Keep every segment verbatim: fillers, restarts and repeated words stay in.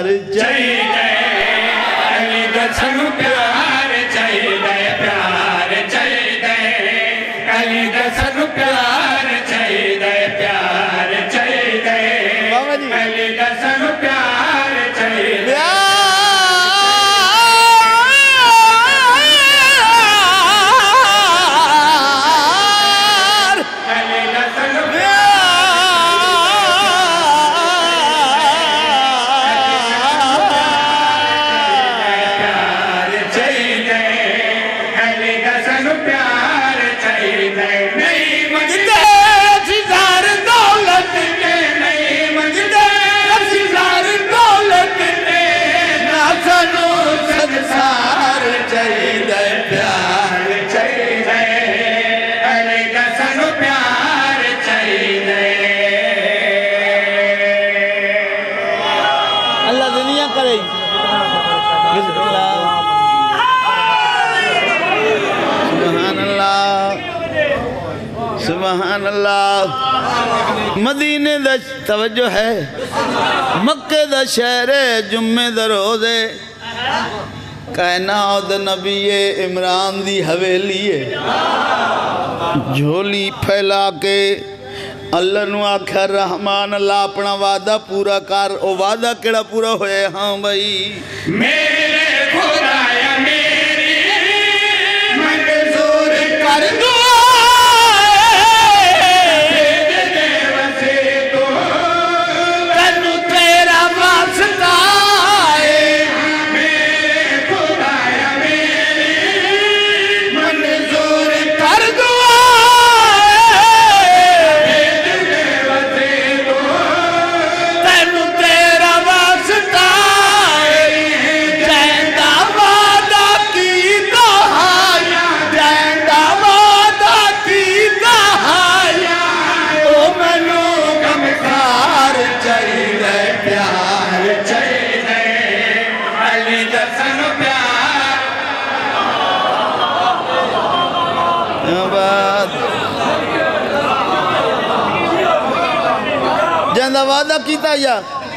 प्यार चाहिए अली दा सानू प्यार चाहिए प्यार चाहिए अली दा सानू प्यार चाहिए प्यार चाहिए अली दा सानू प्यार चाहिए सुभान अल्लाह। मदीने दा तवज्जो है मक्के दा शहर जुम्मे दा रोज़े कायनात नबी इमरान दी हवेली है झोली फैला के अल्लाह नू आख्या रहमान अल्लाह अपना वादा पूरा कर। ओ वादा केड़ा पूरा होया? हाँ भाई मेरे खुदाया मेरी मंजूर कर दो वादा किया या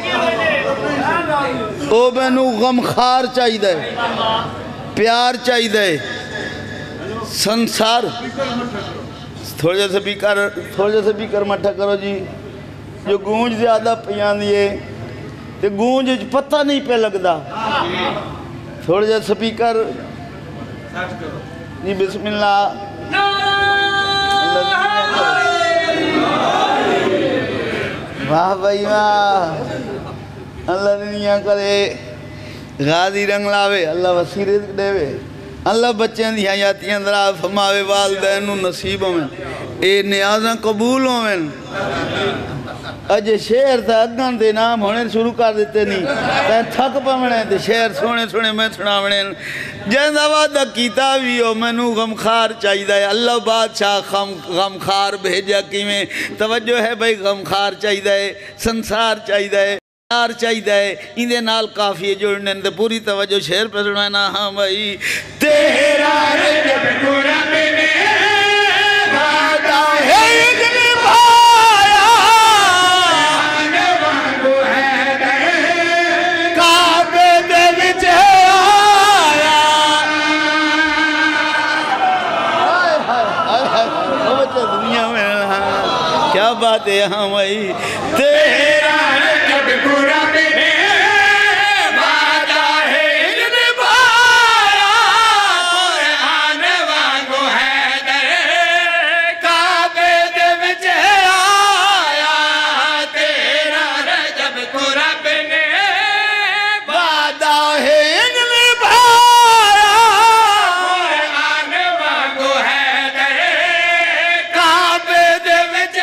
ओ मैनू गमखार चाहिए प्यार चाहिए संसार। थोड़े जैसे स्पीकर थोड़े जैसे स्पीकर मठा करो जी जो गूंज ज्यादा पी है तो गूंज पता नहीं पे लगता। थोड़े जैसे स्पीकर जी बिस्मिल्लाह वाह भाई वाह अल्लाह दुनिया करे गाजी रंग लावे अल्लाह वसी रिज़्क़ देवे अल्लाह बच्चों दी हयातियां दरा फरमावे वालदैन नू नसीब होवन ए नियाज़ां कबूल होवन। अजे शेर तो अगन के नाम होने शुरू कर दिते नहीं तैं थक पवने तो शेर सोने सोने मैं सुनावने जैसा वादा किया भी हो मैनू गमखार चाहिए। अल्लाह बादशाह गम गमखार भेजा किवें? तवज्जो है भाई गमखार चाहिए संसार चाहिए प्यार चाहिए इंदे नाल काफी जुड़ने तो पूरी तवज्जो शेर पे सुनाना। हाँ भाई तेरा रजब कुरब में वादा है क्या बात है? हाँ भाई तेरा रजब कुरब में वादा है निभाया कुरान वांगू हैदर काबे दे विच आया। तेरा रजब कुरब में वादा है निभाया कुरान वांगू हैदर काबे दे विच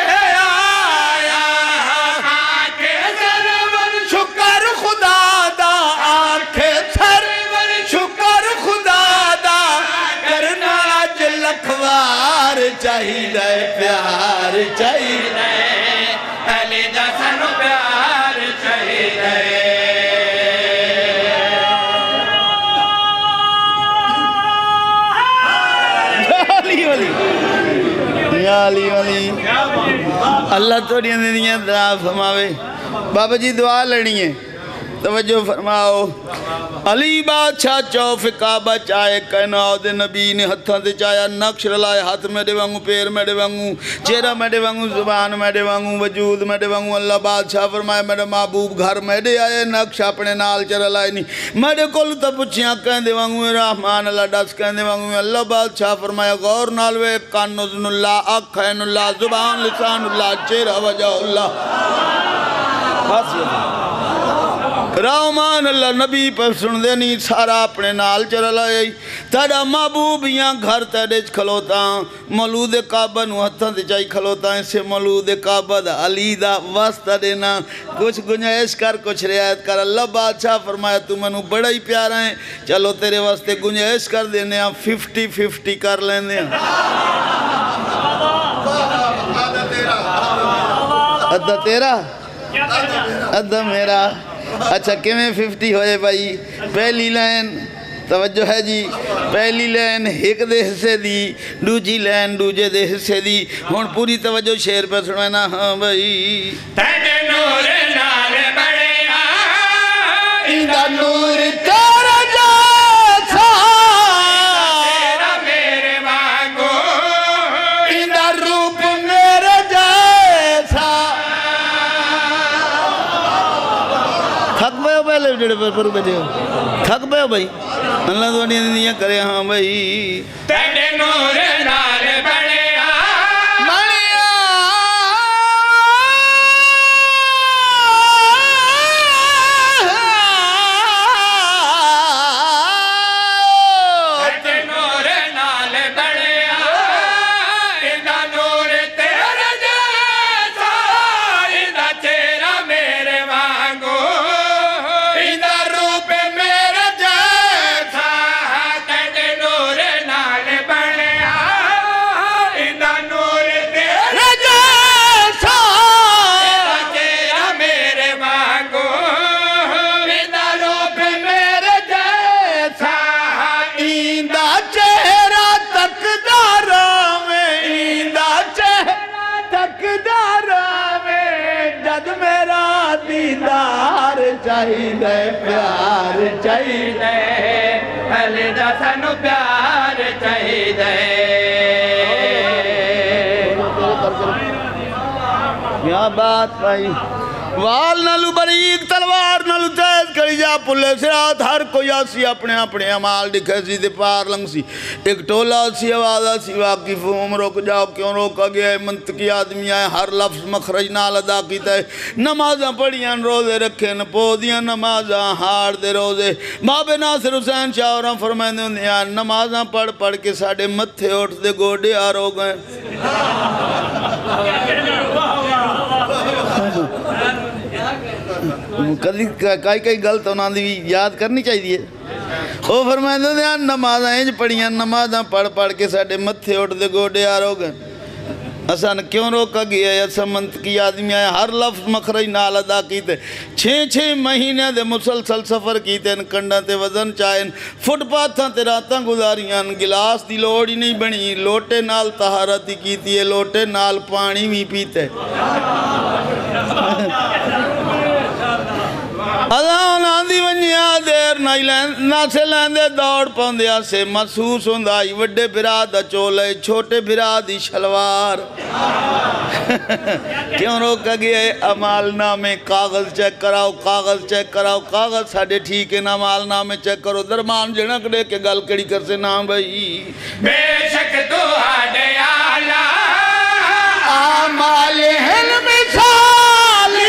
चाहिए प्यार चाहिए अली दा सानू प्यार चाहिए। अली वाली अली वाली अल्लाह थोड़ी दुआ फरमावे। बाबा जी दुआ लेनी है तवज्जो फरमाओ अली बादशाह चौफ काबा चाहे कहना दे नबी ने हत्थां ते चाया नक्श रलाए हाथ मेरे वांगू पैर मेरे वांगू चेहरा मेरे वांगू जुबान मेरे वांगू वजूद मेरे वांगू अल्लाह बादशाह फरमाए मेरे महबूब घर मेरे आए नक्श अपने नाल च रलाए नहीं मेरे कोल तो पुछिया कहंदे वांगू रहमान अल्लाह दस कहंदे वांगू अल्लाह बादशाह फरमाया गौर नाल वे कान उज़नुल्लाह अख ऐनुल्लाह जुबान लिसानुल्लाह चेहरा वजहुल्लाह रहमान अल्लाह नबी पर सुनते नहीं सारा अपने नाल चल लाए तेरा महबूब यहाँ घर तेरे खलोता मौलूद काबा नूं हत्थां ते चाई खलोता इसे मौलूद काबा दा अली दा वास्ता देना कुछ गुंजाइश कर कुछ रियायत कर अल्लाह बादशाह फरमाया तू मैनू बड़ा ही प्यारा है चलो तेरे वास्ते गुंजाइश कर देने फिफ्टी फिफ्टी कर लेने अद्धा तेरा अद्धा मेरा अच्छा किमें फिफ्टी होए भाई पहली लाइन तवज्जो है जी पहली लाइन एक दे हिस्से दी दूजी लाइन दूजे दे हिस्से दी हुण पूरी तवज्जो शेर पे सुनाना हाँ भाई तेरे नूर नाल बड़िया इंदा नूर तेरा जैसा तेरा मेरे वांगू इंदा रूप मेरे जैसा थक पे पहले जेड़े पर बजे थक पे भाई अल्लाह तो नहीं करे हाँ भाई तेरे नूर नाल बड़िया बड़िया तेरे नूर नाल बड़िया इंदा नूर तेरा जैसा इंदा चेहरा मेरे वांगू इंदा रूप मेरे जैसा तेरे नूर नाल बड़िया इंदा नूर तेरा जैसा इंदा चेहरा मेरे वांगू इंदा रूप मेरे जैसा इंदा चेहरा तकदारा में इंदा चेहरा तकदारा में जद मेरा दीदार चाहिए प्यार चाहिए पहले दा सानू प्यार चाहिए क्या बात भाई वाल नालू बरीक तलवार नालू तेज करी जा पुले सिरात हर कोई आसी अपने अपने अमाल दिखे सी ते पार लंघ सी एक टोला सी आवाज़ सी वाकिफ उम रुक जाओ क्यों रोका गया है मंतकी आदमी आए हर लफ्ज़ मखरज नाल अदा कीता है नमाज़ां पढ़ियां रोज़े रखे न पोदियां नमाज़ां हार दे रोज़े बाबे नासिर हुसैन शाह होरां फरमांदे हुंदे आ नमाज़ां पढ़ पढ़ के साडे मत्थे उठदे गोडे हार हो गए कभी कई कई गलत उन्होंने भी याद करनी चाहिए वो फरमाते थे नमाज़ां इंज पढ़ियां नमाज़ां पढ़ पढ़ के साडे मत्थे उठदे गोडे हार हो गए असन क्यों रोका गया असा मंत की आदमी आए हर लफ्ज़ मखरज नाल अदा कीते छे छे महीने दे मुसलसल सफ़र कीते कंडा ते वजन चाहे फुटपाथां ते रातां गुजारियां गिलास की लोड़ ही नहीं बनी लोटे नाल तहारत ही कीती है लोटे नाल पानी भी पीते आंदी वनिया देर नहीं लैं नासे लैंदे दौड़ पाउंदे आसे महसूस होंदा ही वड्डे बिरा दा चोले छोटे बिरा दी शलवार क्यों रोका गया अमाल नामे कागज चेक कराओ कागज चेक कराओ कागज साडे ठीक है ना अमाल नामे चेक करो दरमान जनक दे के गल कड़ी कर से ना भाई बेशक तुहाडे आला अमाल हिल मिसाली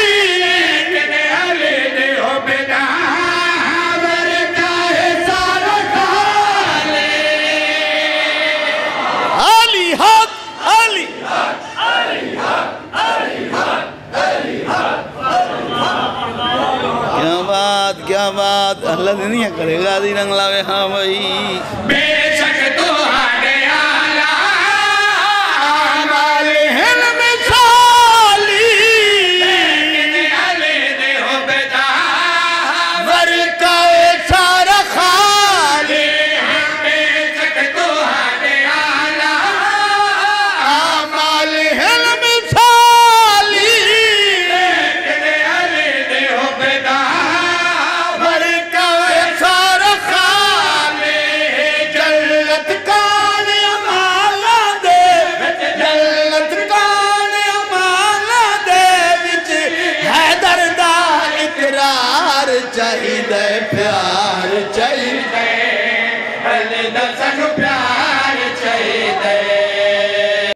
क्या बात अल्लाह नहीं करेगा दी रंग लावे हाँ भाई बेशक तुहाडे आला अमाल हिल मिसाली अले दे हो बेजा वरकाए सारा खाली बेशक तुहाडे आला अमाल हिल मिसाली अले दे हो बेजा चाहिए, अली दा सानू प्यार चाहिए।